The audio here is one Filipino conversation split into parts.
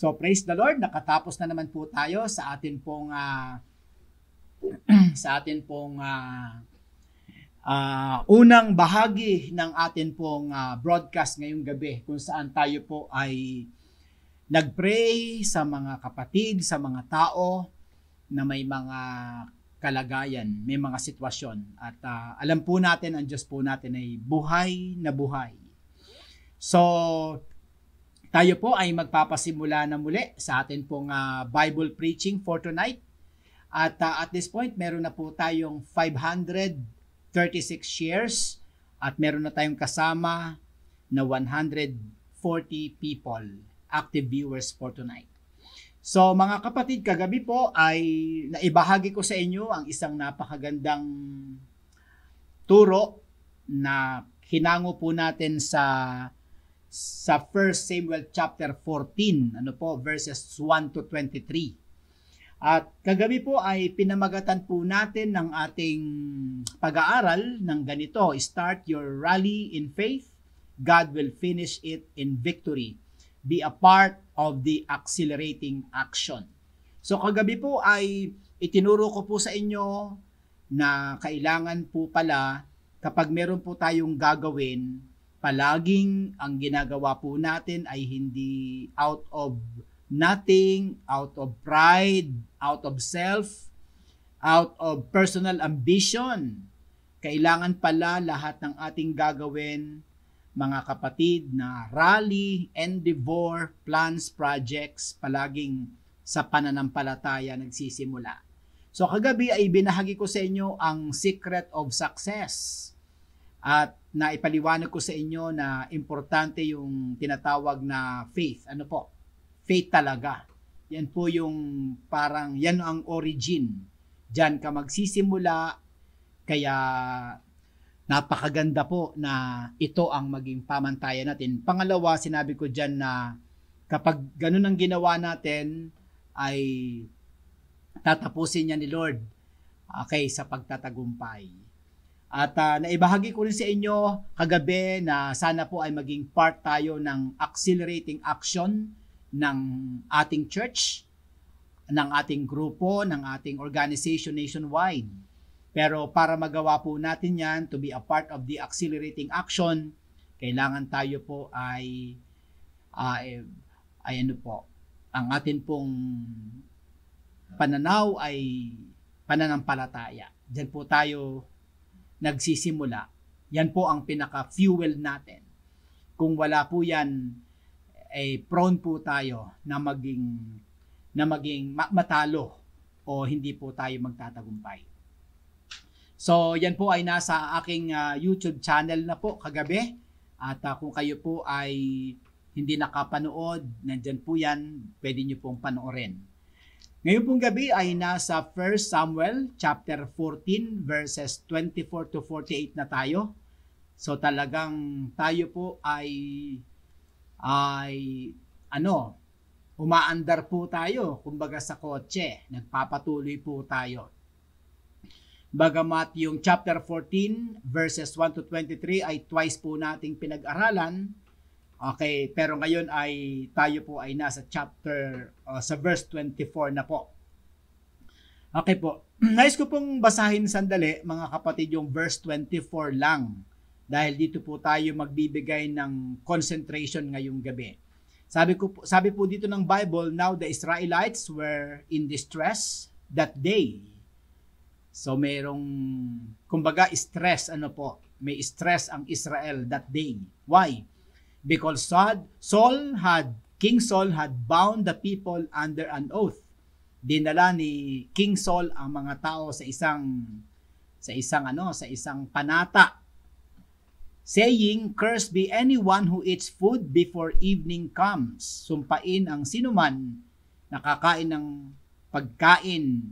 So praise the Lord, nakatapos na naman po tayo sa atin pong unang bahagi ng atin pong broadcast ngayong gabi, kung saan tayo po ay nagpray sa mga kapatid, sa mga tao na may mga kalagayan, may mga sitwasyon. At alam po natin, ang Diyos po natin ay buhay na buhay. So, tayo po ay magpapasimula na muli sa atin pong Bible preaching for tonight. At at this point, meron na po tayong 536 shares at meron na tayong kasama na 140 people, active viewers for tonight. So mga kapatid, kagabi po ay naibahagi ko sa inyo ang isang napakagandang turo na hinango po natin sa 1 Samuel chapter 14, verses 1 to 23. At kagabi po ay pinamagatan po natin ng ating pag-aaral ng ganito: Start your rally in faith, God will finish it in victory. Be a part of the accelerating action. So kagabi po ay itinuro ko po sa inyo na kailangan po pala kapag meron po tayong gagawin, palaging ang ginagawa po natin ay hindi out of nothing, out of pride, out of self, out of personal ambition. Kailangan pala lahat ng ating gagawin, mga kapatid, na rally, endeavor, plans, projects, palaging sa pananampalataya nagsisimula. So kagabi ay binahagi ko sa inyo ang secret of success. At naipaliwanag ko sa inyo na importante yung tinatawag na faith. Ano po? Faith talaga. Yan po yung parang, yan ang origin. Diyan ka magsisimula, kaya napakaganda po na ito ang maging pamantayan natin. Pangalawa, sinabi ko dyan na kapag ganun ang ginawa natin, ay tatapusin niya ni Lord sa pagtatagumpay. At naibahagi ko rin sa inyo kagabi na sana po ay maging part tayo ng accelerating action ng ating church, ng ating grupo, ng ating organization nationwide. Pero para magawa po natin yan, to be a part of the accelerating action, kailangan tayo po ay ang atin pong pananaw ay pananampalataya. Diyan po tayo nagsisimula. Yan po ang pinaka-fuel natin. Kung wala po yan, prone po tayo na maging matalo o hindi po tayo magtatagumpay. So, yan po ay nasa aking YouTube channel na po kagabi. At kung kayo po ay hindi nakapanood, nandyan po yan, pwede nyo pong panoorin. Ngayon pong gabi ay nasa 1 Samuel chapter 14 verses 24 to 48 na tayo. So talagang tayo po ay umaandar po tayo, kumbaga sa kotse, nagpapatuloy po tayo. Bagamat yung chapter 14 verses 1 to 23 ay twice po nating pinag-aralan, okay, pero ngayon ay tayo po ay nasa chapter sa verse 24 na po. Okay po. Nais ko pong basahin sandali, mga kapatid, yung verse 24 lang. Dahil dito po tayo magbibigay ng concentration ngayong gabi. Sabi po dito ng Bible, now the Israelites were in distress that day. So mayroong, kumbaga, stress, may stress ang Israel that day. Why? Because King Saul had bound the people under an oath. Dinala ni King Saul ang mga tao sa isang panata, saying, "Cursed be anyone who eats food before evening comes." Sumpain ang sinuman nakakain ng pagkain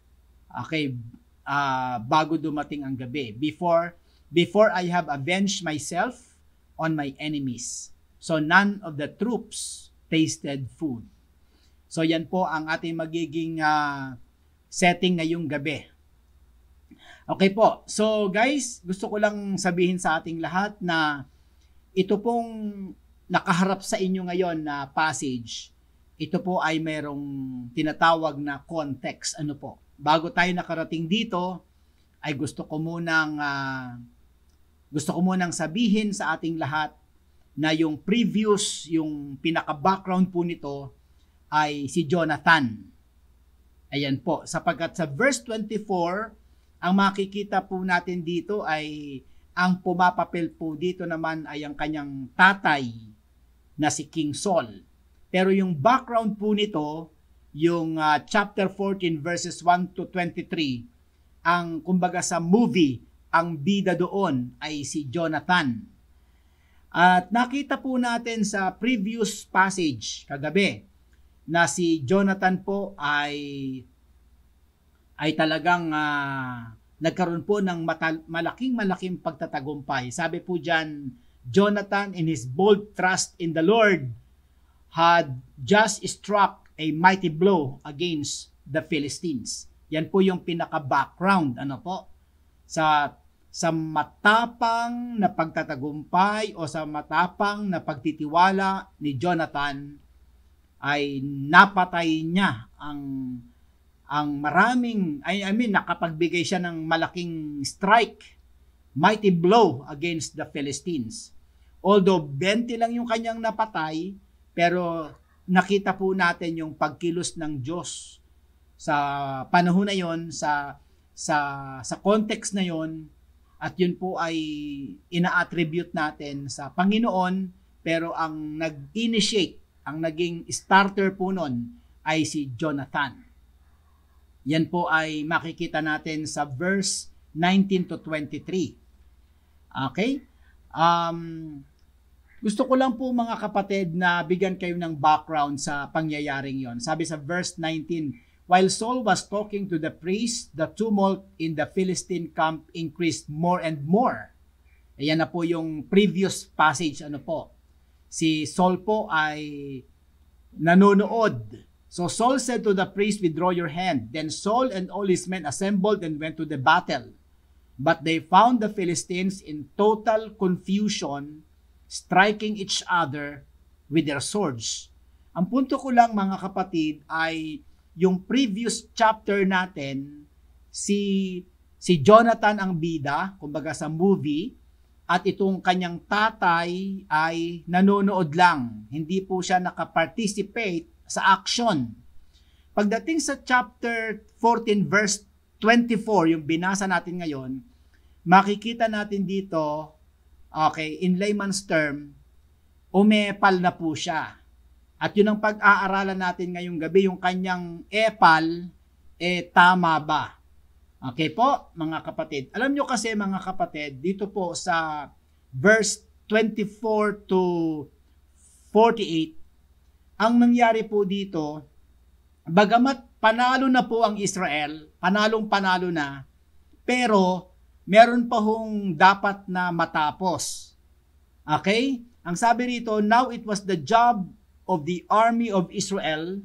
bago dumating ang gabi. Before I have avenged myself on my enemies. So none of the troops tasted food. So yan po ang ating magiging setting ngayong gabi. Okay po. So guys, gusto ko lang sabihin sa ating lahat na ito pong nakaharap sa inyo ngayon na passage ito po ay merong tinatawag na context. Ano po? Bago tayo nakarating dito, ay gusto ko munang sabihin sa ating lahat na yung previous, yung pinaka-background po nito ay si Jonathan. Ayan po, sapagkat sa verse 24, ang makikita po natin dito ay ang pumapapel po dito naman ay ang kanyang tatay na si King Saul. Pero yung background po nito, yung chapter 14 verses 1 to 23, ang kumbaga sa movie, ang bida doon ay si Jonathan. At nakita po natin sa previous passage kagabi na si Jonathan po ay talagang nagkaroon po ng malaking pagtatagumpay. Sabi po diyan, Jonathan in his bold trust in the Lord had just struck a mighty blow against the Philistines. Yan po yung pinaka-background, ano po, sa matapang na pagtatagumpay o sa matapang na pagtitiwala ni Jonathan ay napatay niya ang maraming, nakapagbigay siya ng malaking strike, mighty blow against the Philistines. Although 20 lang yung kanyang napatay, pero nakita po natin yung pagkilos ng Diyos sa panahon na yon, sa context na yon, at yun po ay ina-attribute natin sa Panginoon, pero ang nag-initiate, ang naging starter po nun ay si Jonathan. Yan po ay makikita natin sa verse 19 to 23. Okay? Gusto ko lang po mga kapatid na bigyan kayo ng background sa pangyayaring yon. Sabi sa verse 19, while Saul was talking to the priest, the tumult in the Philistine camp increased more and more. Ayan na po yung previous passage. Ano po? Si Saul po ay nanonood. So Saul said to the priest, withdraw your hand. Then Saul and all his men assembled and went to the battle. But they found the Philistines in total confusion, striking each other with their swords. Ang punto ko lang mga kapatid ay yung previous chapter natin, si Jonathan ang bida, kumbaga sa movie, at itong kanyang tatay ay nanonood lang. Hindi po siya nakaparticipate sa action. Pagdating sa chapter 14 verse 24, yung binasa natin ngayon, makikita natin dito, okay, in layman's term, umepal na po siya. At yun ang pag-aaralan natin ngayong gabi, yung kanyang epal, tama ba? Okay po, mga kapatid. Alam nyo kasi mga kapatid, dito po sa verse 24 to 48, ang nangyari po dito, bagamat panalo na po ang Israel, panalo na, pero meron pa hong dapat na matapos. Okay? Ang sabi rito, now it was the job of the army of Israel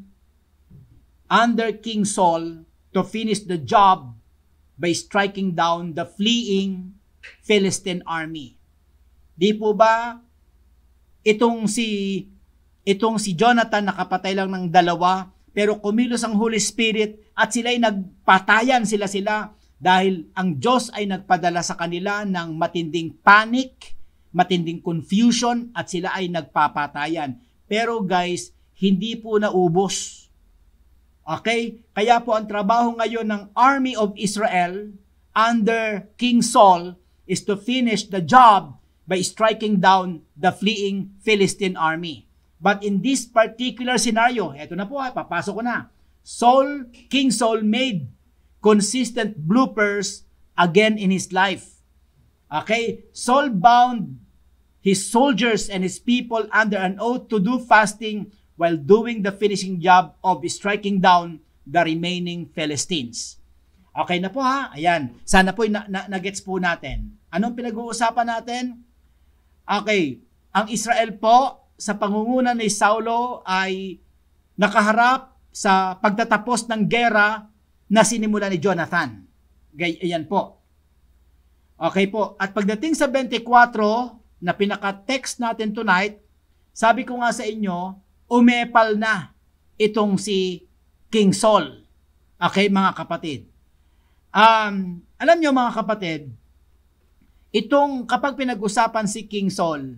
under King Saul to finish the job by striking down the fleeing Philistine army. Di po ba itong si Jonathan nakapatay lang ng 2, pero kumilos ang Holy Spirit at sila'y nagpatayan sila dahil ang Diyos ay nagpadala sa kanila ng matinding panic, matinding confusion at sila ay nagpapatayan. Pero guys, hindi po naubos. Okay? Kaya po ang trabaho ngayon ng Army of Israel under King Saul is to finish the job by striking down the fleeing Philistine army. But in this particular scenario, eto na po, papasok ko na. King Saul made consistent bloopers again in his life. Okay? Saul bound his soldiers and his people under an oath to do fasting while doing the finishing job of striking down the remaining Philistines. Okay na po ha? Ayan. Sana po na-gets po natin. Anong pinag-uusapan natin? Okay. Ang Israel po sa pangunguna ni Saulo ay nakaharap sa pagtatapos ng gera na sinimula ni Jonathan. Ayan po. Okay po. At pagdating sa 24 na pinaka-text natin tonight, sabi ko nga sa inyo, umepal na itong si King Saul. Okay, mga kapatid. Alam nyo mga kapatid, itong kapag pinag-usapan si King Saul,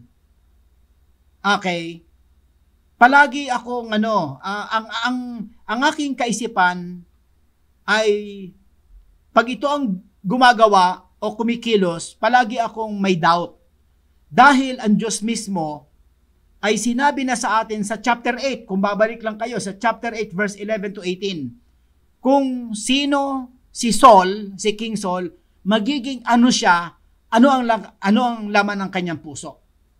okay, palagi akong ang aking kaisipan ay pag ito ang gumagawa o kumikilos, palagi akong may doubt. Dahil ang Diyos mismo ay sinabi na sa atin sa chapter 8, kung babalik lang kayo sa chapter 8 verse 11 to 18, kung sino si Saul, si King Saul, magiging ano siya, ano ang laman ng kanyang puso.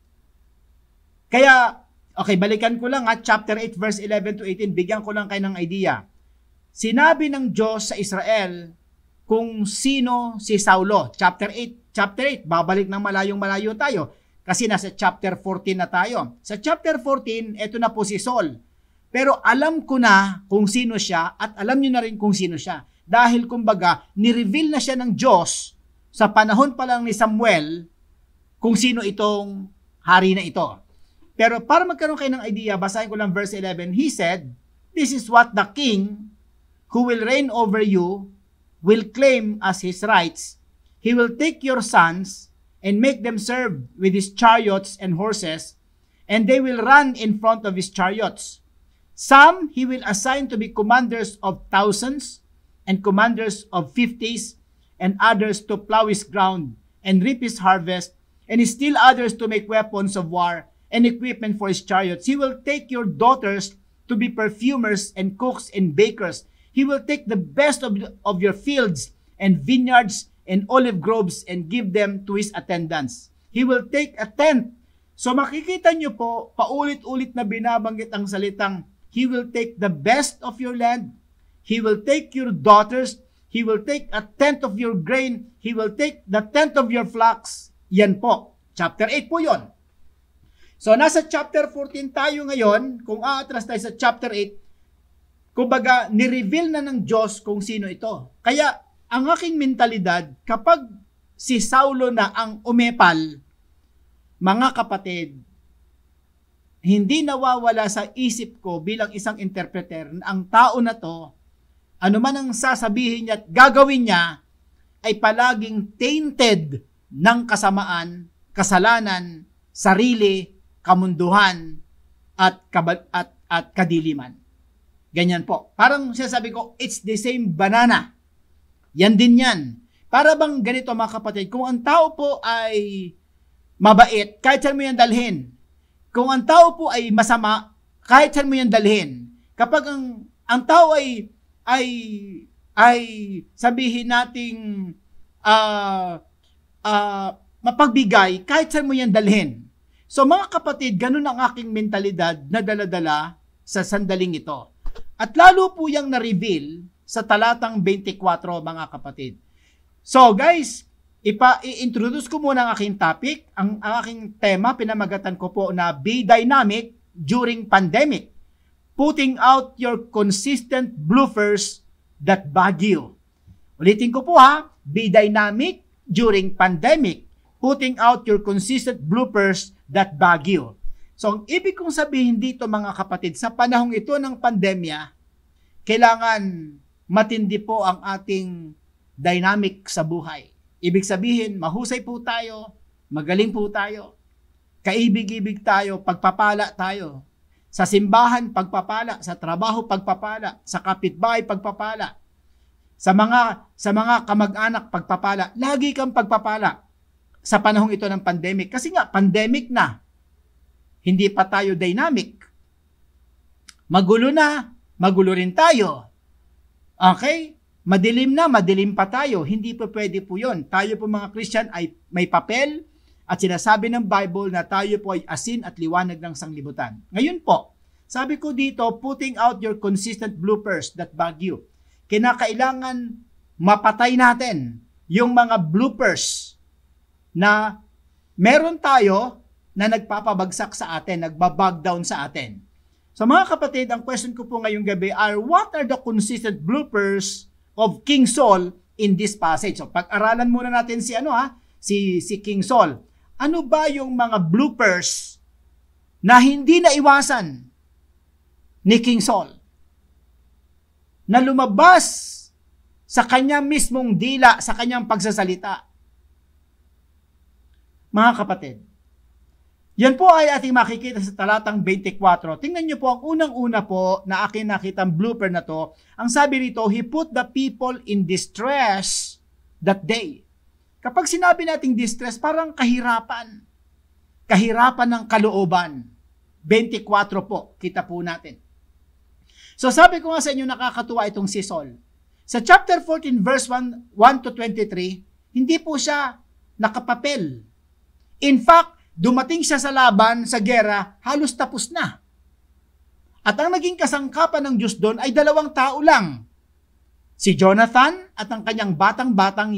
Kaya, okay, balikan ko lang chapter 8 verse 11 to 18, bigyan ko lang kayo ng idea. Sinabi ng Diyos sa Israel kung sino si Saulo. Chapter 8, babalik ng malayong-malayo tayo kasi nasa chapter 14 na tayo. Sa chapter 14, eto na po si Saul. Pero alam ko na kung sino siya at alam niyo na rin kung sino siya. Dahil kumbaga, ni-reveal na siya ng Diyos sa panahon pa lang ni Samuel kung sino itong hari na ito. Pero para magkaroon kayo ng idea, basahin ko lang verse 11. He said, "This is what the king who will reign over you will claim as his rights. He will take your sons and make them serve with his chariots and horses, and they will run in front of his chariots. Some he will assign to be commanders of thousands and commanders of 50s, and others to plow his ground and reap his harvest, and still others to make weapons of war and equipment for his chariots. He will take your daughters to be perfumers and cooks and bakers. He will take the best of your fields and vineyards and olive groves and give them to his attendants. He will take a tenth." So makikita nyo po, paulit-ulit na binabanggit ang salitang, He will take the best of your land. He will take your daughters. He will take a tenth of your grain. He will take the tenth of your flocks. Yan po. Chapter 8 po yon. So nasa chapter 14 tayo ngayon. Kung aatras tayo sa chapter 8, kumbaga, ni-reveal na ng Diyos kung sino ito. Kaya, ang aking mentalidad, kapag si Saulo na ang umepal, mga kapatid, hindi nawawala sa isip ko bilang isang interpreter na ang tao na to, ano man ang sasabihin niya at gagawin niya, ay palaging tainted ng kasamaan, kasalanan, sarili, kamunduhan, at kadiliman. Ganyan po. Parang sinasabi ko, it's the same banana. Yan din yan. Para bang ganito mga kapatid, kung ang tao po ay mabait, kahit saan mo yan dalhin. Kung ang tao po ay masama, kahit saan mo yan dalhin. Kapag ang tao ay sabihin nating mapagbigay, kahit saan mo yan dalhin. So mga kapatid, ganun ang aking mentalidad na daladala sa sandaling ito. At lalo po yung na-reveal sa talatang 24, mga kapatid. So guys, i-introduce ko muna ang aking topic. Ang aking tema, pinamagatan ko po na Be Dynamic During Pandemic. Putting out your consistent bloopers that bug you. Ulitin ko po ha, Be Dynamic During Pandemic. Putting out your consistent bloopers that bug you. So, ang ibig kong sabihin dito mga kapatid, sa panahong ito ng pandemya, kailangan matindi po ang ating dynamic sa buhay. Ibig sabihin, mahusay po tayo, magaling po tayo, kaibig-ibig tayo, pagpapala tayo. Sa simbahan, pagpapala. Sa trabaho, pagpapala. Sa kapitbahay, pagpapala. Sa mga kamag-anak, pagpapala. Lagi kang pagpapala sa panahong ito ng pandemic. Kasi nga, pandemic na. Hindi pa tayo dynamic. Magulo na, magulo rin tayo. Okay? Madilim na, madilim pa tayo. Hindi po pwede po yun. Tayo po mga Christian ay may papel at sinasabi ng Bible na tayo po ay asin at liwanag ng sanglibutan. Ngayon po, sabi ko dito, putting out your consistent bloopers that bug you. Kinakailangan mapatay natin yung mga bloopers na meron tayo na nagpapabagsak sa atin, nagbabag down sa atin. So mga kapatid, ang question ko po ngayong gabi are, what are the consistent bloopers of King Saul in this passage? So pag-aralan muna natin si King Saul. Ano ba yung mga bloopers na hindi naiwasan ni King Saul? na lumabas sa kanyang mismong dila, sa kanyang pagsasalita. Mga kapatid, yan po ay ating makikita sa talatang 24. Tingnan niyo po ang unang-una po na aking nakitang blooper na to. Ang sabi rito, he put the people in distress that day. Kapag sinabi nating distress, parang kahirapan. Kahirapan ng kalooban. 24 po, kita po natin. So sabi ko nga sa inyo, nakakatuwa itong si Saul. Sa chapter 14, verse 1 to 23, hindi po siya nakapapel. In fact, dumating siya sa laban, sa gera, halos tapos na. At ang naging kasangkapan ng Diyos doon ay 2 tao lang. Si Jonathan at ang kanyang batang-batang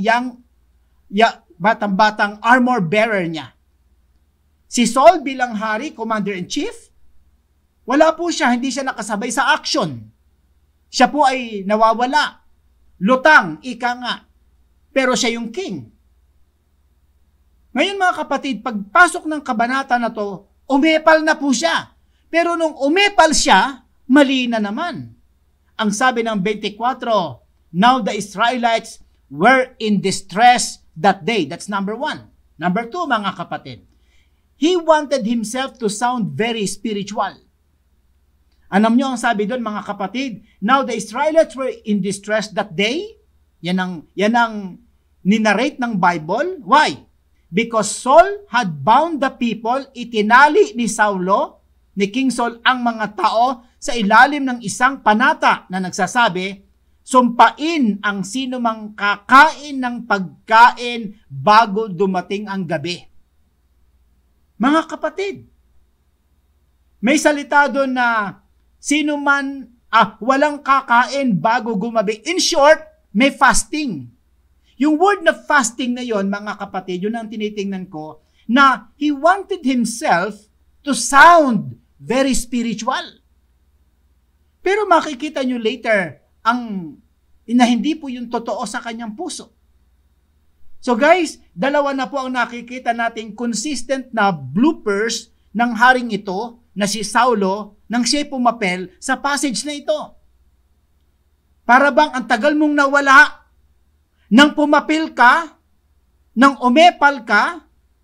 armor bearer niya. Si Saul bilang hari, commander-in-chief, wala po siya, hindi siya nakasabay sa action. Siya po ay nawawala. Lutang, ika nga. Pero siya yung king. Ngayon mga kapatid, pagpasok ng kabanata na to, umepal na po siya. Pero nung umepal siya, mali na naman. Ang sabi ng 24, now the Israelites were in distress that day. That's number 1. Number 2, mga kapatid, he wanted himself to sound very spiritual. Alam nyo ang sabi doon, mga kapatid, now the Israelites were in distress that day. Yan ang ninarrate ng Bible. Why? Because Saul had bound the people, itinali ni Saulo, ni King Saul, ang mga tao sa ilalim ng isang panata na nagsasabi, sumpain ang sino mang kakain ng pagkain bago dumating ang gabi. Mga kapatid, may salita doon na sino man walang kakain bago gumabi. In short, may fasting. Yung word na fasting na yon, mga kapatid, yun ang tinitingnan ko, na he wanted himself to sound very spiritual. Pero makikita nyo later, na hindi po yung totoo sa kanyang puso. So guys, 2 na po ang nakikita nating consistent na bloopers ng haring ito, na si Saulo, nang siya pumapel sa passage na ito. Para bang ang tagal mong nawala, nang pumapil ka, nang umepal ka,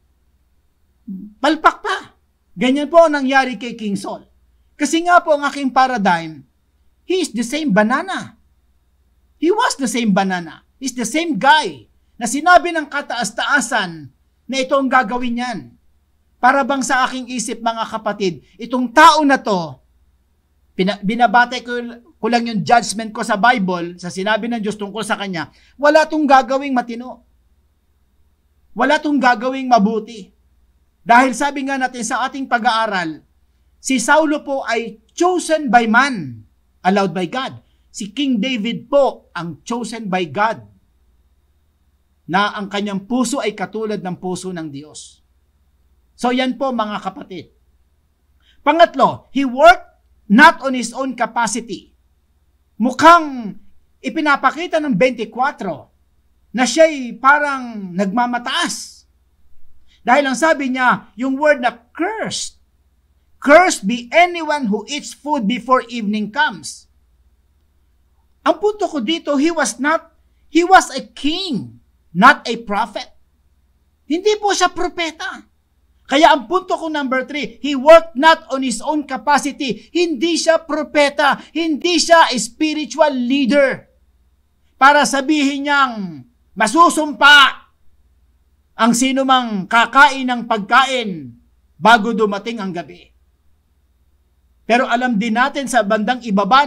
palpak pa. Ganyan po ang nangyari kay King Saul. Kasi nga po ang aking paradigm, he is the same banana. He was the same banana. He's the same guy na sinabi ng kataas-taasan na ito ang gagawin niyan. Para bang sa aking isip, mga kapatid, itong tao na to, binabatay ko lang yung judgment ko sa Bible, sa sinabi ng Diyos tungkol sa kanya, wala tong gagawing matino. Wala tong gagawing mabuti. Dahil sabi nga natin sa ating pag-aaral, si Saulo po ay chosen by man, allowed by God. Si King David po ang chosen by God, na ang kanyang puso ay katulad ng puso ng Diyos. So yan po, mga kapatid. Pangatlo, he worked not on his own capacity. Mukhang ipinapakita ng 24 na siya'y parang nagmamataas. Dahil ang sabi niya, yung word na cursed. Cursed be anyone who eats food before evening comes. Ang punto ko dito, he was a king, not a prophet. Hindi po siya propeta. Kaya ang punto ko number 3, he worked not on his own capacity. Hindi siya propeta, hindi siya spiritual leader. Para sabihin niyang masusumpa ang sino mang kakain ng pagkain bago dumating ang gabi. Pero alam din natin sa bandang ibaba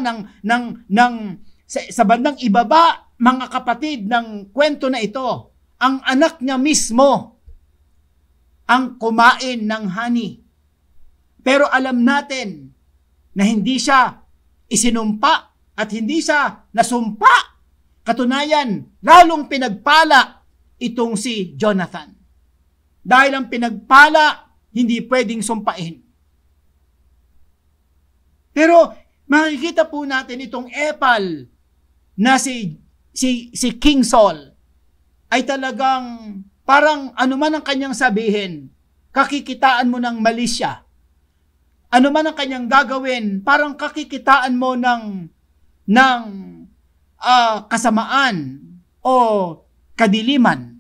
sa bandang ibaba, mga kapatid, ng kwento na ito, ang anak niya mismo ang kumain ng honey. Pero alam natin na hindi siya isinumpa at hindi siya nasumpa. Katunayan, lalong pinagpala itong si Jonathan. Dahil ang pinagpala, hindi pwedeng sumpain. Pero makikita po natin itong epal na si King Saul ay talagang parang anuman ang kanyang sabihin, kakikitaan mo ng mali siya. Anuman ang kanyang gagawin, parang kakikitaan mo ng kasamaan o kadiliman.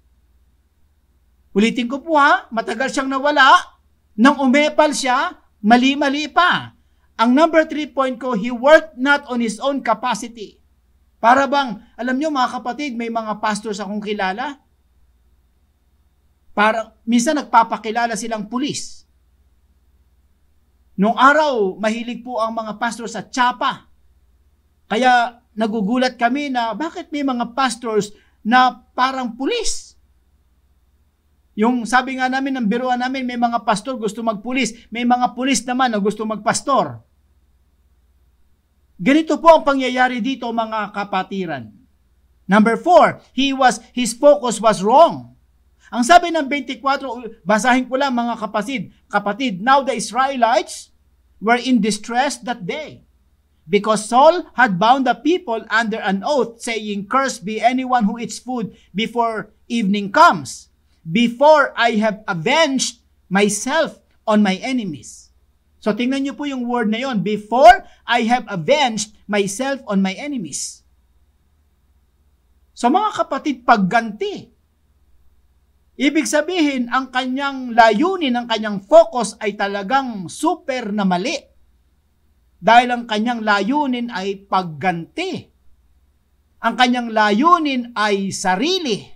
Ulitin ko po matagal siyang nawala. Nang umepal siya, mali-mali pa. Ang number 3 point ko, he worked not on his own capacity. Para bang, alam nyo mga kapatid, may mga pastors akong kilala. Minsan nagpapakilala silang pulis. Noong araw, mahilig po ang mga pastors sa tsapa. Kaya nagugulat kami na bakit may mga pastors na parang pulis? Yung sabi nga namin ng biruan namin, may mga pastor gusto magpulis, may mga pulis naman na gusto magpastor. Ganito po ang pangyayari dito mga kapatiran. Number 4, his focus was wrong. Ang sabi ng 24, basahin ko lang mga kapatid, now the Israelites were in distress that day, because Saul had bound the people under an oath, saying, "Cursed be anyone who eats food before evening comes, before I have avenged myself on my enemies." So tingnan niyo po yung word na yon, before I have avenged myself on my enemies. So mga kapatid, pagganti. Ibig sabihin, ang kanyang layunin, ang kanyang focus ay talagang super na mali. Dahil ang kanyang layunin ay pagganti. Ang kanyang layunin ay sarili.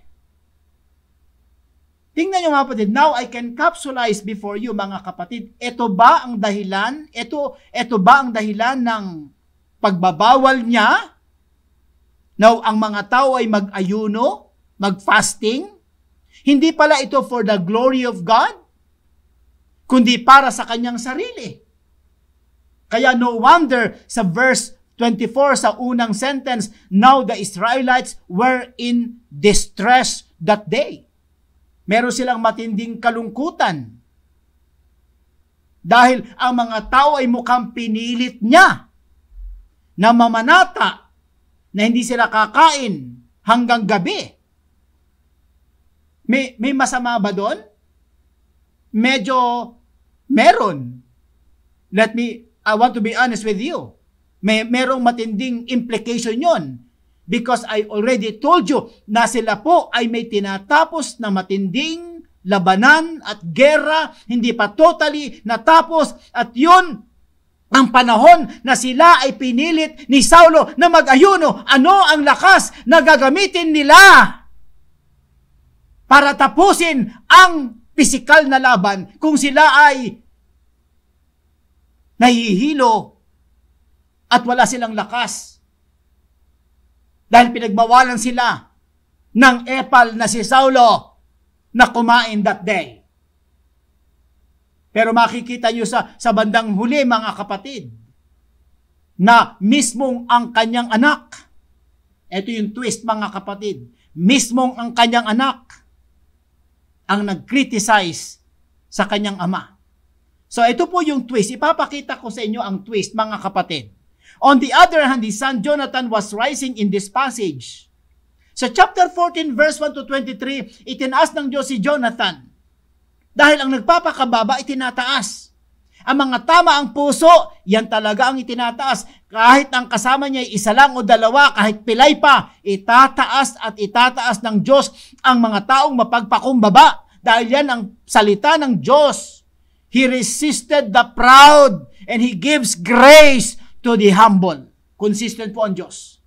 Tingnan nyo mga kapatid, now I can capsulize before you mga kapatid. Ito ba ang dahilan? Ito ba ang dahilan ng pagbabawal niya? Now, ang mga tao ay mag-ayuno, mag-fasting. Hindi pala ito for the glory of God, kundi para sa kanyang sarili. Kaya no wonder sa verse 24 sa unang sentence, now the Israelites were in distress that day. Meron silang matinding kalungkutan. Dahil ang mga tao ay mukhang pinilit niya na mamanata na hindi sila kakain hanggang gabi. May masama ba doon? Medyo meron. I want to be honest with you. Merong matinding implication yon. Because I already told you na sila po ay may tinatapos na matinding labanan at gera, hindi pa totally natapos, at yun ang panahon na sila ay pinilit ni Saulo na mag-ayuno. Ano ang lakas na gagamitin nila para tapusin ang pisikal na laban kung sila ay nahihilo at wala silang lakas? Dahil pinagbawalan sila ng epal na si Saulo na kumain that day. Pero makikita nyo sa bandang huli mga kapatid, na mismong ang kanyang anak, ito yung twist mga kapatid, mismong ang kanyang anak ang nag-criticize sa kanyang ama. So ito po yung twist. Ipapakita ko sa inyo ang twist mga kapatid. On the other hand, his son Jonathan was rising in this passage. Sa chapter 14, verse 1 to 23, itinaas ng Diyos si Jonathan. Dahil ang nagpapakababa, itinataas. Ang mga tama ang puso, yan talaga ang itinataas. Kahit ang kasama niya ay isa lang o dalawa, kahit pilay pa, itataas at itataas ng Diyos ang mga taong mapagpakumbaba. Dahil yan ang salita ng Diyos. He resisted the proud and He gives grace to the humble. Consistent po ang Diyos.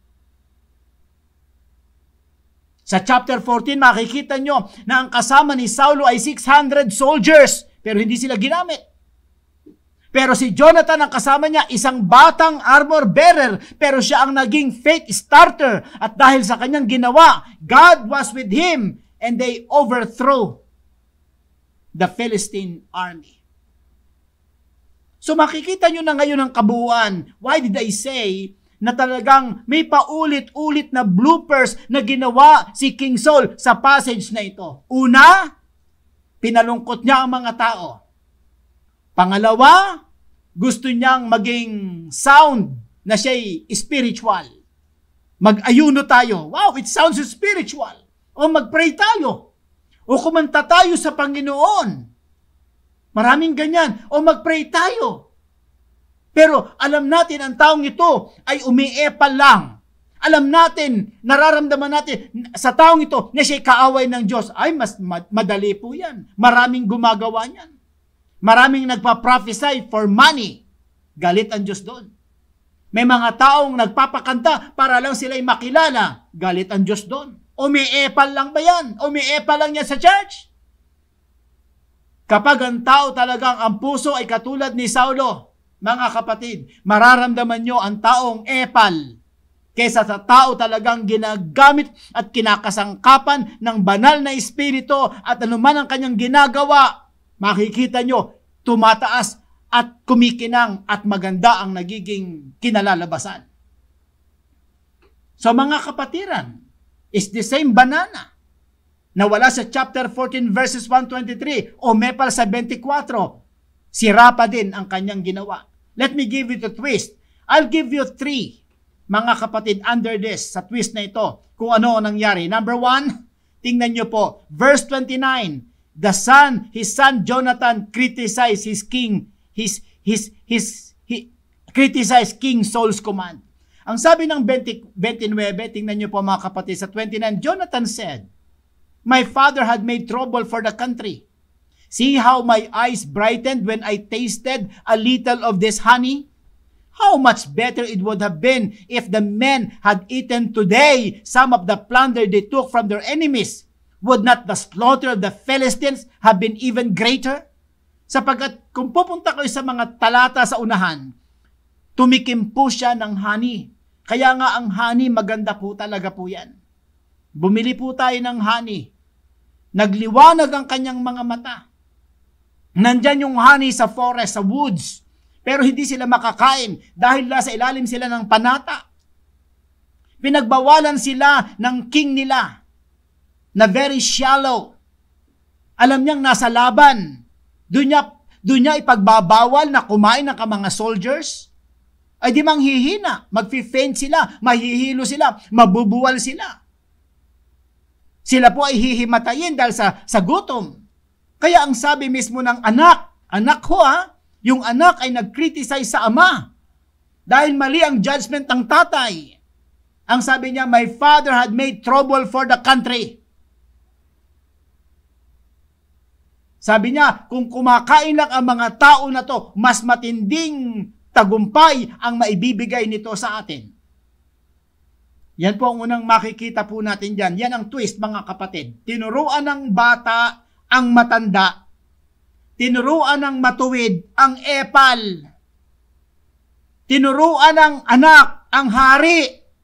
Sa chapter 14, makikita nyo na ang kasama ni Saulo ay 600 soldiers, pero hindi sila ginamit. Pero si Jonathan, ang kasama niya, isang batang armor bearer, pero siya ang naging faith starter. At dahil sa kanyang ginawa, God was with him, and they overthrew the Philistine army. So makikita nyo na ngayon ang kabuuan. Why did I say na talagang may paulit-ulit na bloopers na ginawa si King Saul sa passage na ito? Una, pinalungkot niya ang mga tao. Pangalawa, gusto niyang maging sound na siya'y spiritual. Mag-ayuno tayo. Wow, it sounds spiritual. O mag-pray tayo. O kumanta tayo sa Panginoon. Maraming ganyan. O mag-pray tayo. Pero alam natin ang taong ito ay umiepal lang. Alam natin, nararamdaman natin sa taong ito na siya'y kaaway ng Diyos. Ay, mas madali po yan. Maraming gumagawa niyan. Maraming nagpa-prophesy for money. Galit ang Diyos doon. May mga taong nagpapakanta para lang sila'y makilala. Galit ang Diyos doon. Umiepal lang ba yan? Umiepal lang yan sa church? Kapag ang tao talagang ang puso ay katulad ni Saulo, mga kapatid, mararamdaman nyo ang taong epal kaysa sa tao talagang ginagamit at kinakasangkapan ng banal na espiritu at anuman ang kanyang ginagawa, makikita nyo, tumataas at kumikinang at maganda ang nagiging kinalalabasan. So mga kapatiran, is the same banana na wala sa chapter 14 verses 123 o mepal sa 24, sira pa din ang kanyang ginawa. Let me give you the twist. I'll give you 3, mga kapatid, under this, sa twist na ito, kung ano ang nangyari. Number 1, tingnan nyo po, verse 29, his son Jonathan criticized criticized King Saul's command. Ang sabi ng 29, tingnan nyo po mga kapatid, sa 29, Jonathan said, my father had made trouble for the country. See how my eyes brightened when I tasted a little of this honey? How much better it would have been if the men had eaten today some of the plunder they took from their enemies. Would not the slaughter of the Philistines have been even greater? Sapagkat kung pupunta kayo sa mga talata sa unahan, tumikim po siya ng honey. Kaya nga ang honey, maganda po talaga po yan. Bumili po tayo ng honey. Nagliwanag ang kanyang mga mata. Nandyan yung honey sa forest, sa woods. Pero hindi sila makakain dahil sa ilalim sila ng panata. Pinagbawalan sila ng king nila na very shallow. Alam niyang nasa laban. Doon niya ipagbabawal na kumain ng mga soldiers. Ay di manghihina, magfi-faint sila, mahihilo sila, mabubuwal sila. Sila po ay hihimatayin dahil sa gutom. Kaya ang sabi mismo ng anak ko yung anak ay nag-criticize sa ama. Dahil mali ang judgment ng tatay. Ang sabi niya, my father had made trouble for the country. Sabi niya, kung kumakain lang ang mga tao na to, mas matinding tagumpay ang maibibigay nito sa atin. Yan po ang unang makikita po natin dyan. Yan ang twist, mga kapatid. Tinuruan ng bata ang matanda. Tinuruan ng matuwid ang epal. Tinuruan ng anak ang hari.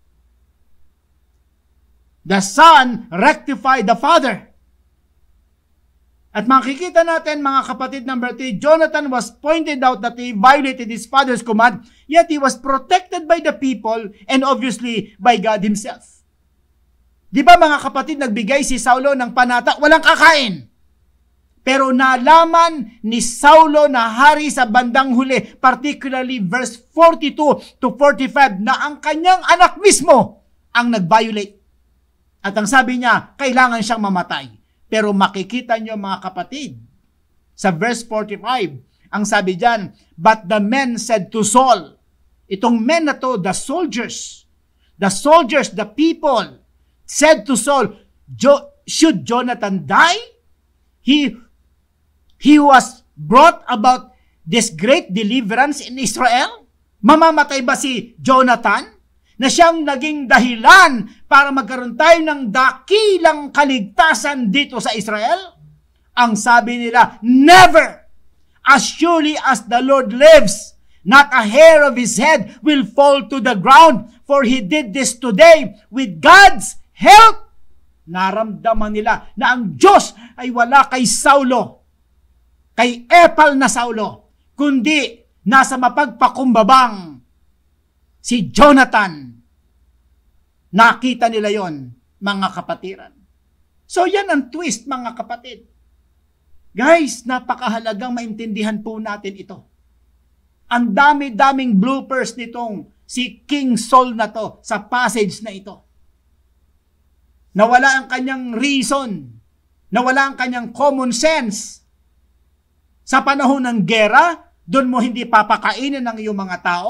The son rectified the father. At makikita natin, mga kapatid, number 3, Jonathan was pointed out that he violated his father's command, yet he was protected by the people and obviously by God himself. Di ba mga kapatid, nagbigay si Saulo ng panata, walang kakain. Pero nalaman ni Saulo na hari sa bandang huli, particularly verse 42 to 45, na ang kanyang anak mismo ang nag-violate. At ang sabi niya, kailangan siyang mamatay. Pero makikita niyo mga kapatid, sa verse 45, ang sabi diyan, but the men said to Saul, itong men na to, the soldiers, the people, said to Saul, should Jonathan die? He was brought about this great deliverance in Israel? Mamamatay ba si Jonathan? Na siyang naging dahilan para magkaroon tayo ng dakilang kaligtasan dito sa Israel? Ang sabi nila, never! As surely as the Lord lives, not a hair of his head will fall to the ground, for he did this today with God's help. Naramdaman nila na ang Diyos ay wala kay Saulo, kay epal na Saulo, kundi nasa mapagpakumbabang si Jonathan. Nakita nila yon, mga kapatiran. So yan ang twist, mga kapatid. Guys, napakahalagang maintindihan po natin ito. Ang dami-daming bloopers nitong si King Saul na to sa passage na ito. Nawala ang kanyang reason. Nawala ang kanyang common sense. Sa panahon ng gera, doon mo hindi papakainin ng iyong mga tao.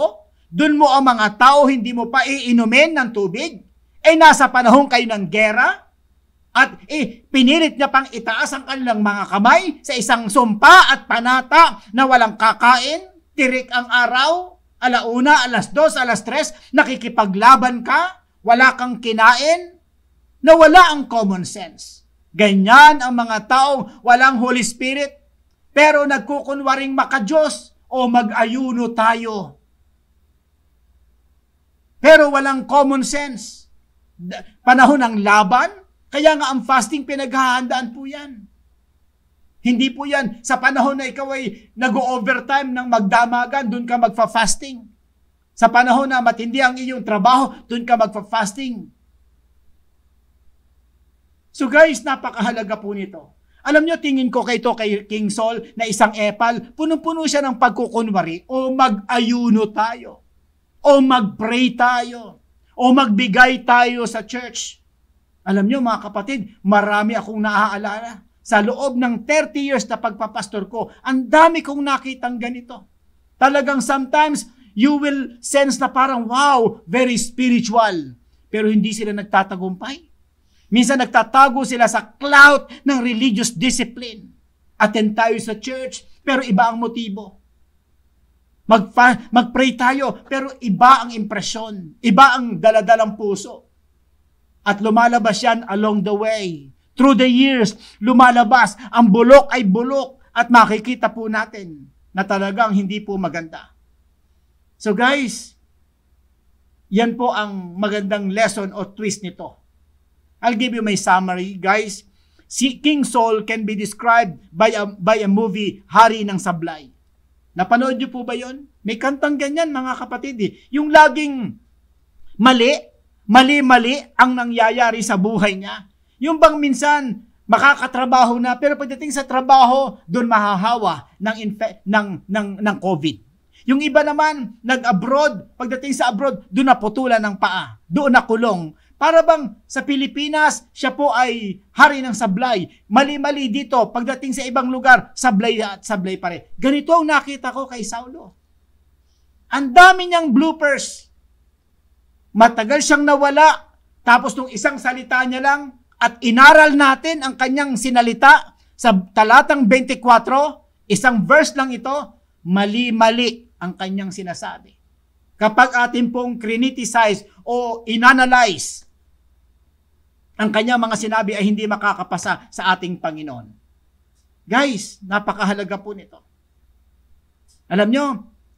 Doon mo ang mga tao, hindi mo pa iinumin ng tubig. Nasa panahon kayo ng gera. At pinilit niya pang itaas ang kanilang mga kamay sa isang sumpa at panata na walang kakain. Tirik ang araw, 1:00, 2:00, 3:00, nakikipaglaban ka, wala kang kinain, nawala ang common sense. Ganyan ang mga taong walang Holy Spirit, pero nagkukunwaring makadiyos o mag-ayuno tayo. Pero walang common sense. Panahon ng laban, kaya nga ang fasting pinaghahandaan po yan. Hindi po yan sa panahon na ikaw ay nag-overtime ng magdamagan, doon ka magfa-fasting. Sa panahon na matindi ang iyong trabaho, doon ka magfa-fasting. So guys, napakahalaga po nito. Alam nyo, tingin ko kay King Saul na isang epal, punong-puno siya ng pagkukunwari o mag-ayuno tayo, o mag-pray tayo, o magbigay tayo sa church. Alam nyo mga kapatid, marami akong naaalala. Sa loob ng 30 years na pagpapastor ko, ang dami kong nakitang ganito. Talagang sometimes, you will sense na parang, wow, very spiritual. Pero hindi sila nagtatagumpay. Minsan nagtatago sila sa clout ng religious discipline. Attend tayo sa church, pero iba ang motibo. Mag-pray tayo, pero iba ang impresyon. Iba ang daladalang puso. At lumalabas yan along the way. Through the years, lumalabas. Ang bulok ay bulok. At makikita po natin na talagang hindi po maganda. So guys, yan po ang magandang lesson o twist nito. I'll give you my summary, guys. Si King Saul can be described by a movie, Hari ng Sablay. Napanood niyo po ba yon? May kantang ganyan, mga kapatid. Yung laging mali ang nangyayari sa buhay niya. Yung bang minsan makakatrabaho na, pero pagdating sa trabaho, doon mahahawa ng COVID. Yung iba naman, nag-abroad, pagdating sa abroad, doon naputulan ng paa, doon nakulong. Para bang sa Pilipinas, siya po ay hari ng sablay. Mali-mali dito, pagdating sa ibang lugar, sablay at sablay pa rin. Ganito ang nakita ko kay Saulo. Ang dami niyang bloopers. Matagal siyang nawala, tapos nung isang salita niya lang, at inaral natin ang kanyang sinalita sa talatang 24, isang verse lang ito, mali-mali ang kanyang sinasabi. Kapag atin pong criticize o inanalyze, ang kanyang mga sinabi ay hindi makakapasa sa ating Panginoon. Guys, napakahalaga po nito. Alam nyo,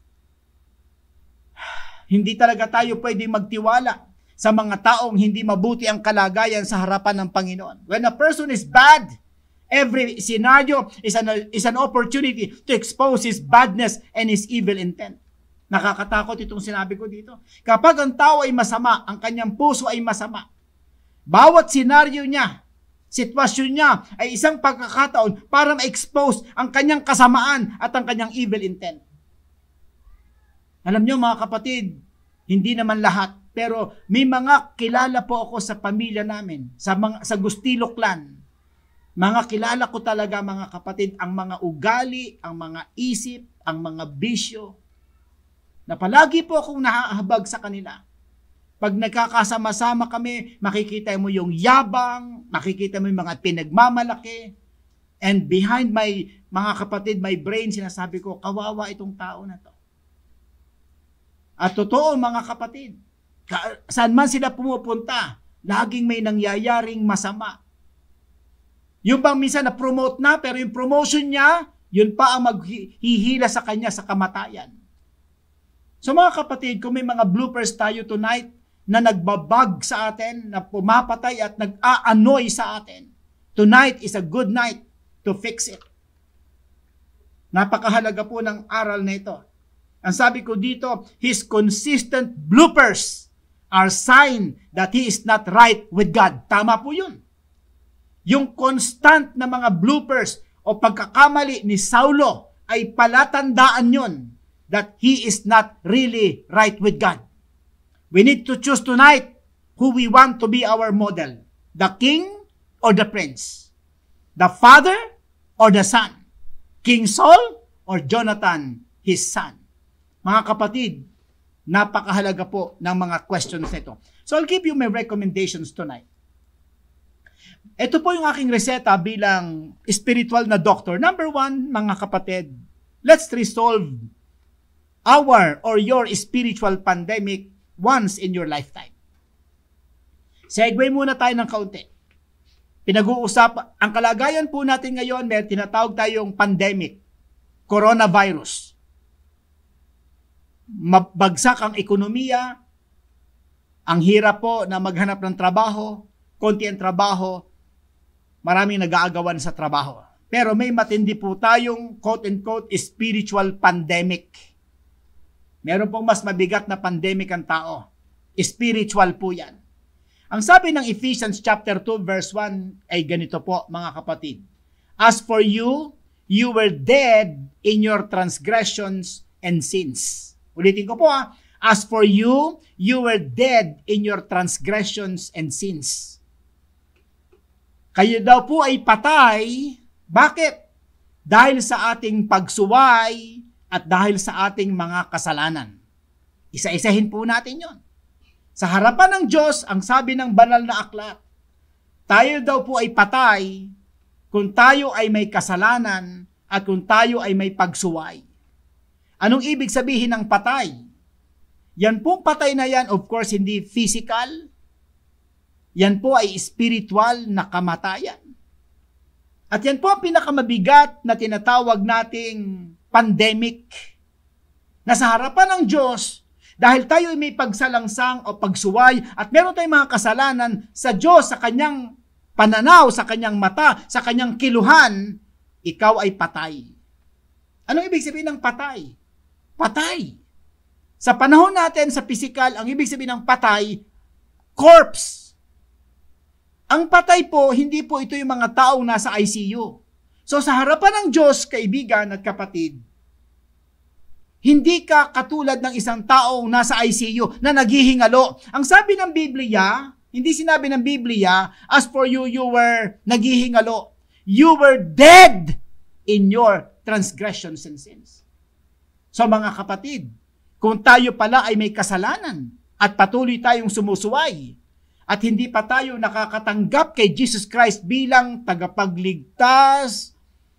hindi talaga tayo pwedeng magtiwala sa mga taong hindi mabuti ang kalagayan sa harapan ng Panginoon. When a person is bad, every scenario is an opportunity to expose his badness and his evil intent. Nakakatakot itong sinabi ko dito. Kapag ang tao ay masama, ang kanyang puso ay masama, bawat senaryo niya, sitwasyon niya ay isang pagkakataon para ma-expose ang kanyang kasamaan at ang kanyang evil intent. Alam niyo mga kapatid, hindi naman lahat, pero may mga kilala po ako sa pamilya namin, sa Gustilo clan. Mga kilala ko talaga mga kapatid, ang mga ugali, ang mga isip, ang mga bisyo, na palagi po akong nahahabag sa kanila. Pag nagkakasama-sama kami, makikita mo yung yabang, makikita mo yung mga pinagmamalaki, and behind my, mga kapatid, my brain, sinasabi ko, kawawa itong tao na to. At totoo mga kapatid, saan man sila pumupunta, laging may nangyayaring masama. Yung bang minsan na-promote na, pero yung promotion niya, yun pa ang maghihila sa kanya sa kamatayan. So mga kapatid, kung may mga bloopers tayo tonight, na nagbabag sa atin, na pumapatay at nag-aanoy sa atin, tonight is a good night to fix it. Napakahalaga po ng aral na ito. Ang sabi ko dito, his consistent bloopers are sign that he is not right with God. Tama po yun. Yung constant na mga bloopers o pagkakamali ni Saulo ay palatandaan yun that he is not really right with God. We need to choose tonight who we want to be our model. The king or the prince? The father or the son? King Saul or Jonathan, his son? Mga kapatid, Napakahalaga po ng mga questions nito. So I'll give you my recommendations tonight. Ito po yung aking reseta bilang spiritual na doctor. Number 1, mga kapatid, let's resolve our or your spiritual pandemic once in your lifetime. Segue muna tayo ng kaunti. Pinag-uusap, ang kalagayan po natin ngayon, may tinatawag tayong pandemic, coronavirus. Mabagsak ang ekonomiya, ang hirap po na maghanap ng trabaho, konti ang trabaho, maraming nag-aagawan sa trabaho. Pero may matindi po tayong quote-unquote spiritual pandemic. Meron pong mas mabigat na pandemic ang tao. Spiritual po yan. Ang sabi ng Ephesians chapter 2 verse 1 ay ganito po, mga kapatid. As for you, you were dead in your transgressions and sins. Ulitin ko po As for you, you were dead in your transgressions and sins. Kayo daw po ay patay. Bakit? Dahil sa ating pagsuway at dahil sa ating mga kasalanan. Isa-isahin po natin yon. Sa harapan ng Diyos, ang sabi ng banal na aklat, tayo daw po ay patay kung tayo ay may kasalanan at kung tayo ay may pagsuway. Anong ibig sabihin ng patay? Yan pong patay na yan, of course, hindi physical. Yan po ay spiritual na kamatayan. At yan po ang pinakamabigat na tinatawag nating pandemic. Na sa harapan ng Diyos, dahil tayo ay may pagsalangsang o pagsuway at meron tayong mga kasalanan sa Diyos, sa kanyang pananaw, sa kanyang mata, sa kanyang kiluhan, ikaw ay patay. Anong ibig sabihin ng patay? Patay. Sa panahon natin, sa physical, ang ibig sabihin ng patay, corpse. Ang patay po, hindi po ito yung mga taong nasa ICU. So sa harapan ng Diyos, kaibigan at kapatid, hindi ka katulad ng isang taong nasa ICU na naghihingalo. Ang sabi ng Biblia, hindi sinabi ng Biblia, as for you, you were naghihingalo. You were dead in your transgressions and sins. So mga kapatid, kung tayo pala ay may kasalanan at patuloy tayong sumusuway at hindi pa tayo nakakatanggap kay Jesus Christ bilang tagapagligtas,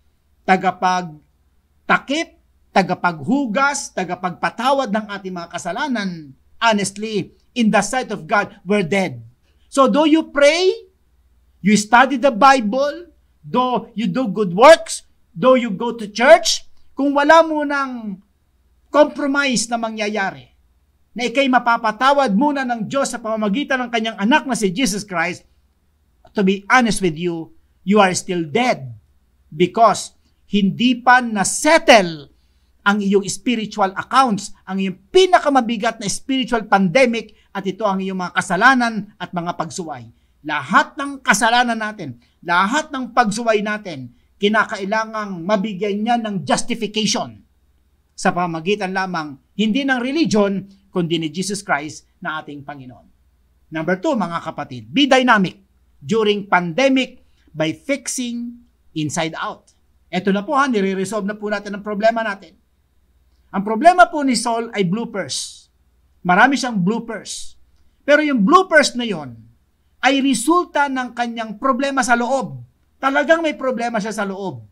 tagapagtakip, tagapaghugas, tagapagpatawad ng ating mga kasalanan, honestly, in the sight of God, we're dead. So, though you pray, you study the Bible, though you do good works, though you go to church, kung wala mo ng compromise na mangyayari, na ikay mapapatawad muna ng Diyos sa pamamagitan ng kanyang anak na si Jesus Christ, to be honest with you, you are still dead because hindi pa na-settle ang iyong spiritual accounts, ang iyong pinakamabigat na spiritual pandemic, at ito ang iyong mga kasalanan at mga pagsuway. Lahat ng kasalanan natin, lahat ng pagsuway natin, kinakailangang mabigyan niya ng justification sa pamagitan lamang, hindi ng religion, kundi ni Jesus Christ na ating Panginoon. Number 2, mga kapatid, be dynamic during pandemic by fixing inside out. Ito na po nire-resolve na po natin ang problema natin. Ang problema po ni Saul ay bloopers. Marami siyang bloopers. Pero yung bloopers na yon ay resulta ng kanyang problema sa loob. Talagang may problema siya sa loob.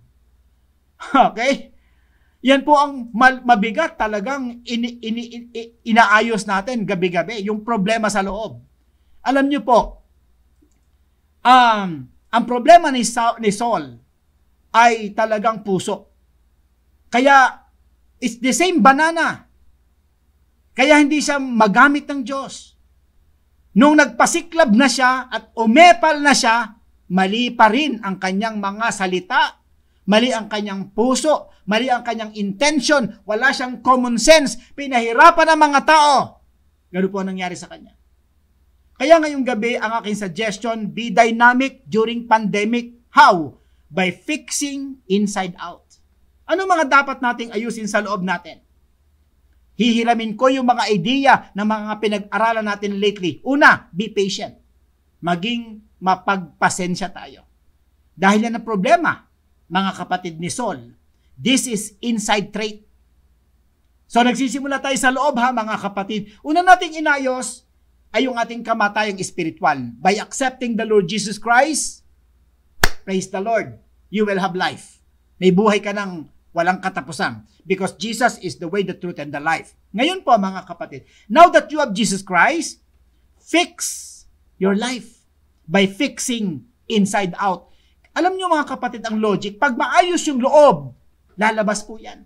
Okay? Yan po ang mabigat, talagang inaayos natin gabi-gabi, yung problema sa loob. Alam niyo po, ang problema ni Saul ay talagang puso. Kaya, it's the same banana. Kaya hindi siya magamit ng Diyos. Nung nagpasiklab na siya at umepal na siya, mali pa rin ang kanyang mga salita, mali ang kanyang puso, mali ang kanyang intention, wala siyang common sense, pinahirapan ng mga tao. Ganun po ang nangyari sa kanya. Kaya ngayong gabi, ang aking suggestion, be dynamic during pandemic. How? By fixing inside out. Ano mga dapat nating ayusin sa loob natin? Hihiramin ko yung mga idea ng mga pinag-aralan natin lately. Una, be patient. Maging mapagpasensya tayo. Dahil yan ang problema, mga kapatid ni Saul. This is inside trait. So nagsisimula tayo sa loob ha mga kapatid. Una nating inayos ay yung ating kamatayang spiritual. By accepting the Lord Jesus Christ, praise the Lord, you will have life. May buhay ka ng walang katapusan. Because Jesus is the way, the truth, and the life. Ngayon po mga kapatid, now that you have Jesus Christ, fix your life by fixing inside out. Alam nyo mga kapatid ang logic, pag maayos yung loob, lalabas po yan.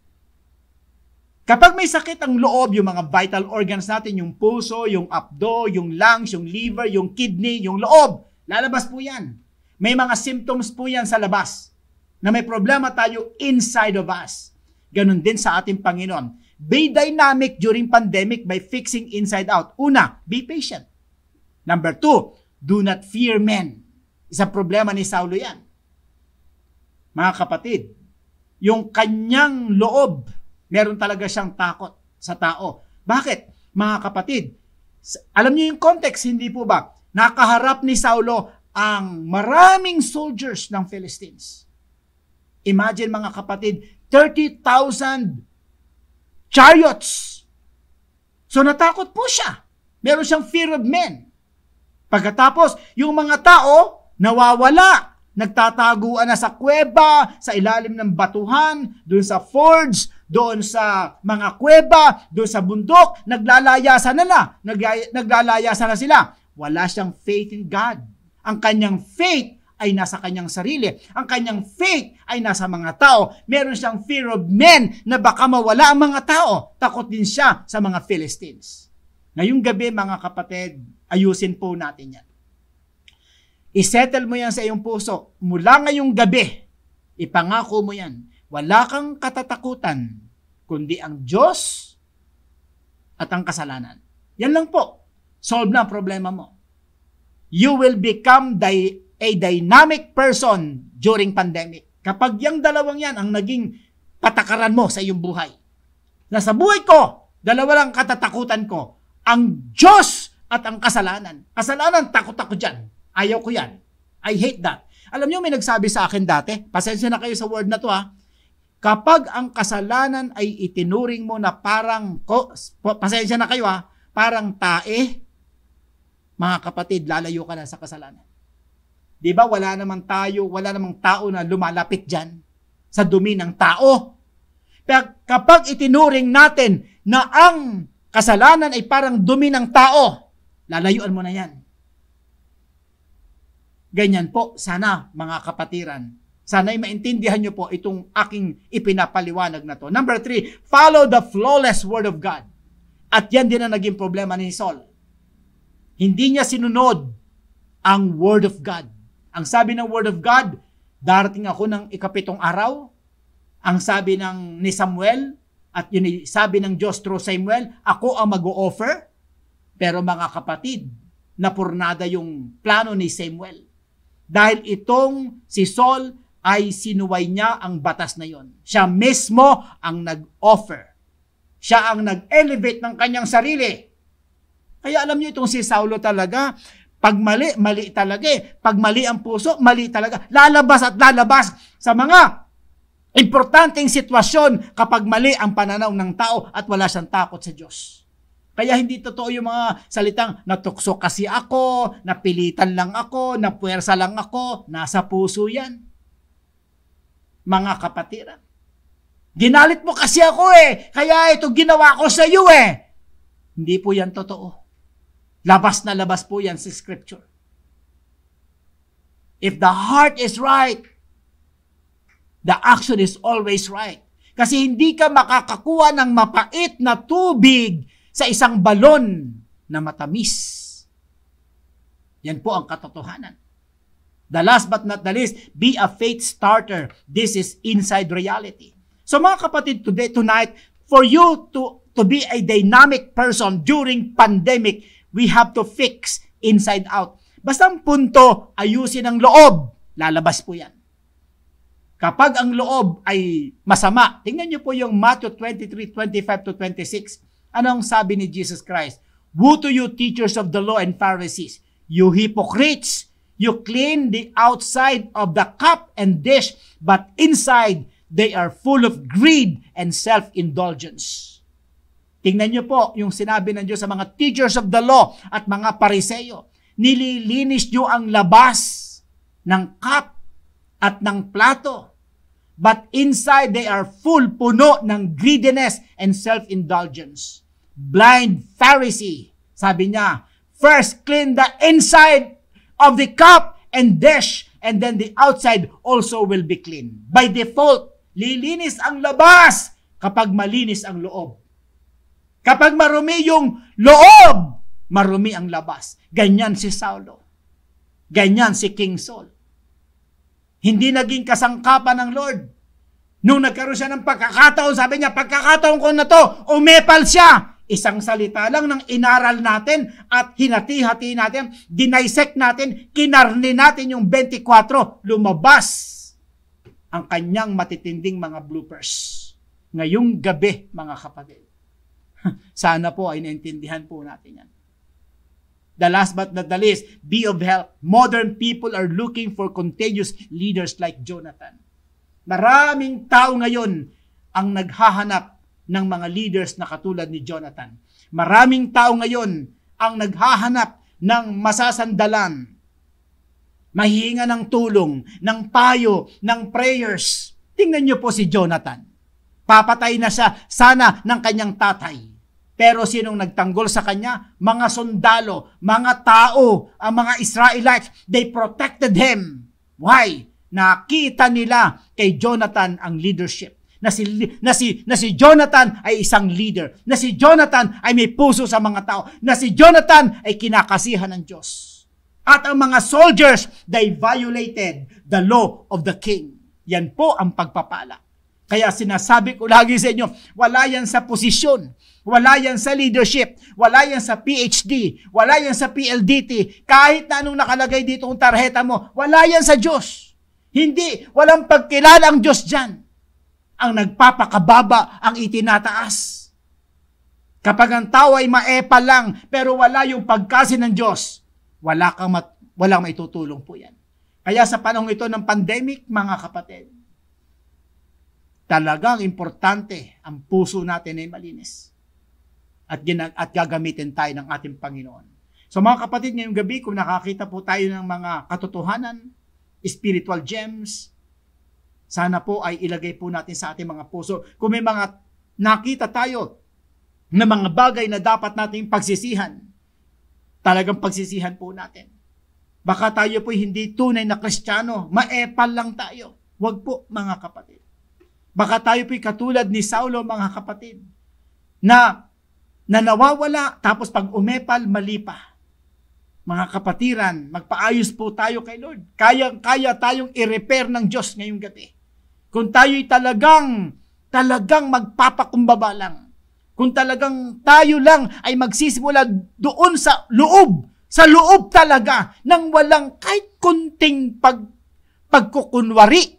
Kapag may sakit ang loob, yung mga vital organs natin, yung puso, yung abdo, yung lungs, yung liver, yung kidney, yung loob, lalabas po yan. May mga symptoms po yan sa labas na may problema tayo inside of us. Ganon din sa ating Panginoon. Be dynamic during pandemic by fixing inside out. Una, be patient. Number 2, do not fear men. Isang problema ni Saulo yan. Mga kapatid, yung kanyang loob, meron talaga siyang takot sa tao. Bakit? Mga kapatid, alam niyo yung context, hindi po ba? Nakaharap ni Saulo ang maraming soldiers ng Philistines. Imagine mga kapatid, 30,000 chariots. So natakot po siya. Meron siyang fear of men. Pagkatapos, yung mga tao, nawawala. Nagtataguan na sa kuweba, sa ilalim ng batuhan, doon sa forge, doon sa mga kuweba, doon sa bundok, naglalayasan na sila. Wala siyang faith in God. Ang kanyang faith ay nasa kanyang sarili. Ang kanyang faith ay nasa mga tao. Meron siyang fear of men na baka mawala ang mga tao. Takot din siya sa mga Philistines. Ngayong gabi mga kapatid, ayusin po natin yan. I-settle mo yan sa iyong puso. Mula ngayong gabi, ipangako mo yan. Wala kang katatakutan, kundi ang Diyos at ang kasalanan. Yan lang po. Solve na ang problema mo. You will become a dynamic person during pandemic. Kapag yung dalawang yan ang naging patakaran mo sa iyong buhay. Nasa buhay ko, dalawa lang katatakutan ko. Ang Diyos at ang kasalanan. Kasalanan, takot ako dyan. Ayaw ko yan. I hate that. Alam niyo, may nagsabi sa akin dati, pasensya na kayo sa word na to ha, kapag ang kasalanan ay itinuring mo na parang, pasensya na kayo ha, parang tae, mga kapatid, lalayo ka na sa kasalanan. Di ba wala namang tao na lumalapit dyan sa dumi ng tao. Pero kapag itinuring natin na ang kasalanan ay parang dumi ng tao, lalayuan mo na yan. Ganyan po, sana mga kapatiran. Sana'y maintindihan nyo po itong aking ipinapaliwanag na to. Number 3, follow the flawless word of God. At yan din ang naging problema ni Saul. Hindi niya sinunod ang word of God. Ang sabi ng word of God, darating ako ng ika-7 araw. Ang sabi ni Samuel, at yun sabi ng Diyos through Samuel, ako ang mag-o-offer. Pero mga kapatid, napurnada yung plano ni Samuel. Dahil itong si Saul ay sinuway niya ang batas na yon. Siya mismo ang nag-offer. Siya ang nag-elevate ng kanyang sarili. Kaya alam niyo itong si Saulo talaga, pag mali, mali talaga eh. Pag mali ang puso, mali talaga. Lalabas at lalabas sa mga importanteng sitwasyon kapag mali ang pananaw ng tao at wala siyang takot sa Diyos. Kaya hindi totoo yung mga salitang natukso kasi ako, napilitan lang ako, napuwersa lang ako, nasa puso yan. Mga kapatiran. Ginalit mo kasi ako eh, kaya ito ginawa ko sa iyo eh. Hindi po yan totoo. Labas na labas po yan sa Scripture. If the heart is right, the action is always right. Kasi hindi ka makakakuha ng mapait na tubig sa isang balon na matamis. Yan po ang katotohanan. The last but not the least, be a faith starter. This is inside reality. So mga kapatid, tonight, for you to be a dynamic person during pandemic, we have to fix inside out. Basta ang punto, ayusin ang loob, lalabas po yan. Kapag ang loob ay masama, tingnan niyo po yung Matthew 23:25-26. Anong sabi ni Jesus Christ? Woe to you, teachers of the law and Pharisees, you hypocrites! You clean the outside of the cup and dish, but inside they are full of greed and self-indulgence. Tingnan niyo po yung sinabi ng Diyos sa mga teachers of the law at mga Pariseo. Nililinis niyo ang labas ng cup at ng plato. But inside, they are full, puno ng greediness and self-indulgence. Blind Pharisee, sabi niya, first clean the inside of the cup and dish, and then the outside also will be clean. By default, lilinis ang labas kapag malinis ang loob. Kapag marumi yung loob, marumi ang labas. Ganyan si Saulo. Ganyan si King Saul. Hindi naging kasangkapan ng Lord. Nung nagkaroon siya ng pagkakataon, sabi niya, pagkakataon ko na to, umepal siya. Isang salita lang ng inaral natin at hinati-hati natin, dinaisect natin, kinarni natin yung 24, lumabas ang kanyang matitinding mga bloopers. Ngayong gabi, mga kapatid. Sana po ay naintindihan po natin yan. The last but not the least, be of help. Modern people are looking for contagious leaders like Jonathan. Maraming tao ngayon ang naghahanap ng mga leaders na katulad ni Jonathan. Maraming tao ngayon ang naghahanap ng masasandalan, mahihinga ng tulong, ng payo, ng prayers. Tingnan niyo po si Jonathan. Papatay na siya sana ng kanyang tatay. Pero sinong nagtanggol sa kanya? Mga sundalo, mga tao, ang mga Israelites, they protected him. Why? Nakita nila kay Jonathan ang leadership. Na si Jonathan ay isang leader. Na si Jonathan ay may puso sa mga tao. Na si Jonathan ay kinakasihan ng Diyos. At ang mga soldiers, they violated the law of the king. Yan po ang pagpapala. Kaya sinasabi ko lagi sa inyo, wala yan sa posisyon, wala yan sa leadership, wala yan sa PhD, wala yan sa PLDT, kahit na anong nakalagay dito ang tarjeta mo, wala yan sa Diyos. Hindi, walang pagkilala ang Diyos dyan. Ang nagpapakababa ang itinataas. Kapag ang tao ay maepa lang, pero wala yung pagkasi ng Diyos, walang maitutulong po yan. Kaya sa panahon ito ng pandemic, mga kapatid, talagang importante ang puso natin ay malinis. At gagamitin tayo ng ating Panginoon. So mga kapatid, ngayong gabi, kung nakakita po tayo ng mga katotohanan, spiritual gems, sana po ay ilagay po natin sa ating mga puso. Kung may mga nakita tayo na mga bagay na dapat nating pagsisihan, talagang pagsisihan po natin. Baka tayo po hindi tunay na Kristiyano, maepal lang tayo. Huwag po, mga kapatid. Baka tayo po'y katulad ni Saulo, mga kapatid, na nawawala, tapos pag umepal, mali pa. Mga kapatiran, magpaayos po tayo kay Lord. Kaya tayong i-repair ng Diyos ngayong gabi. Kung tayo'y talagang magpapakumbaba lang. Kung talagang tayo lang ay magsisimula doon sa loob talaga, nang walang kahit kunting pagkukunwari.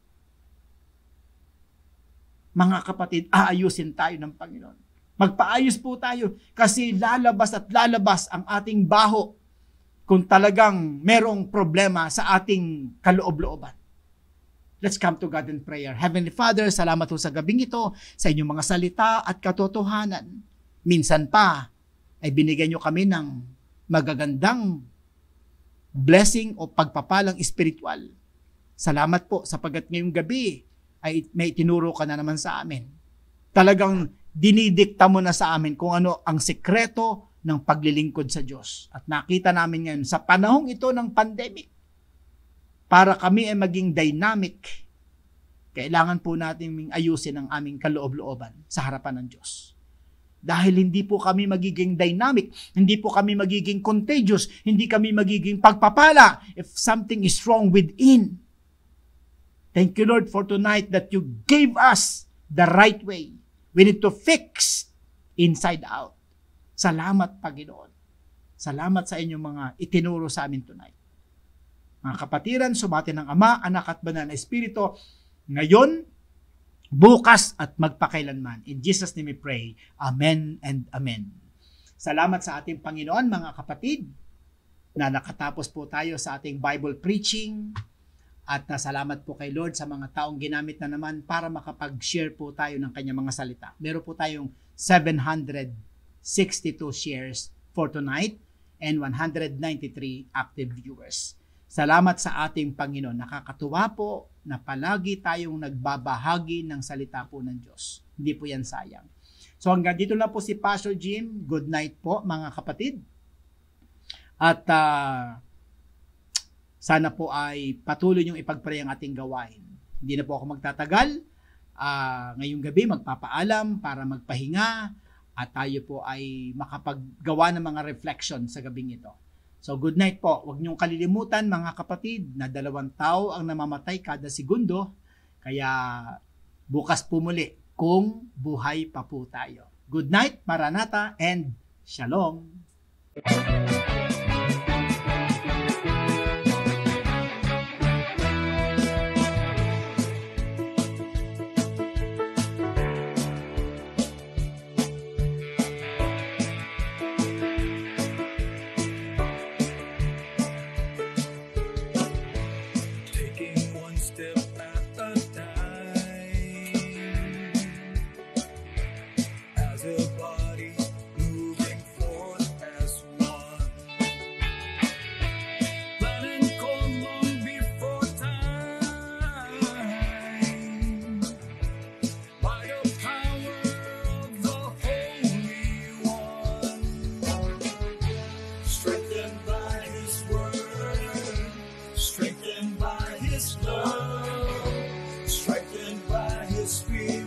Mga kapatid, aayusin tayo ng Panginoon. Magpaayos po tayo kasi lalabas at lalabas ang ating baho kung talagang merong problema sa ating kaloob-looban. Let's come to God in prayer. Heavenly Father, salamat po sa gabing ito, sa inyong mga salita at katotohanan. Minsan pa ay binigyan nyo kami ng magagandang blessing o pagpapalang espiritual. Salamat po sapagat ngayong gabi ay may tinuro ka na naman sa amin. Talagang dinidikta mo na sa amin kung ano ang sekreto ng paglilingkod sa Diyos. At nakita namin ngayon sa panahong ito ng pandemic, para kami ay maging dynamic, kailangan po natin ayusin ang aming kaloob-looban sa harapan ng Diyos. Dahil hindi po kami magiging dynamic, hindi po kami magiging contagious, hindi kami magiging pagpapala if something is wrong within. Thank you, Lord, for tonight that you gave us the right way. We need to fix inside out. Salamat, Panginoon. Salamat sa inyong mga itinuro sa amin tonight. Mga kapatiran, sumati ng Ama, Anak at Banal na Espiritu, ngayon, bukas at magpakailanman. In Jesus' name we pray. Amen and Amen. Salamat sa ating Panginoon, mga kapatid, na nakatapos po tayo sa ating Bible preaching. At salamat po kay Lord sa mga taong ginamit na naman para makapag-share po tayo ng kanyang mga salita. Meron po tayong 762 shares for tonight and 193 active viewers. Salamat sa ating Panginoon. Nakakatuwa po na palagi tayong nagbabahagi ng salita po ng Diyos. Hindi po yan sayang. So hanggang dito na po si Pastor Jim. Good night po mga kapatid. At sana po ay patuloy niyong ipagpray ang ating gawain. Hindi na po ako magtatagal. Ngayong gabi magpapaalam para magpahinga at tayo po ay makapaggawa ng mga reflection sa gabing ito. So good night po. Huwag niyong kalilimutan mga kapatid na 2 tao ang namamatay kada segundo. Kaya bukas po muli kung buhay pa po tayo. Good night, Maranatha, and Shalom. Strengthened by His love, strengthened by His Spirit.